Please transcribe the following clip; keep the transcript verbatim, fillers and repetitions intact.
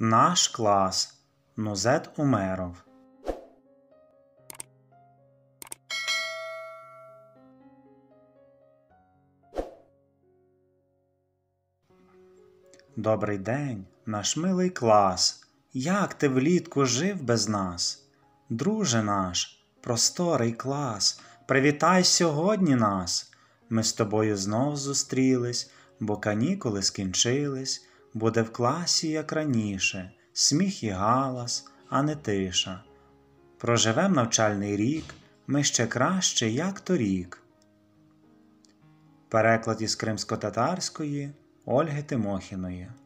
Наш клас. Нузет Умеров. Добрий день, наш милий клас. Як ти влітку жив без нас? Друже наш, просторий клас, привітай сьогодні нас. Ми з тобою знов зустрілись, бо канікули скінчились. Буде в класі, як раніше, сміх і галас, а не тиша. Проживем навчальний рік, ми ще краще, як торік. Переклад із кримськотатарської Ольги Тимохіної.